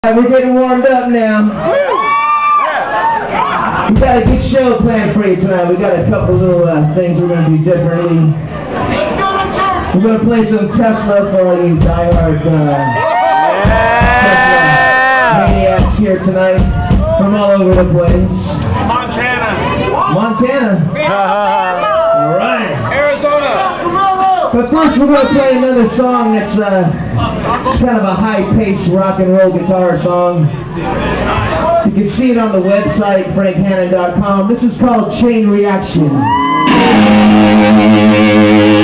We're getting warmed up now. We got a good show planned for you tonight. We got a couple little things we're going to do differently. We're going to play some Tesla for all you diehard Tesla maniacs here tonight from all over the place. Montana. All right. But first we're going to play another song that's kind of a high-paced rock and roll guitar song. You can see it on the website, frankhannon.com. This is called Chain Reaction.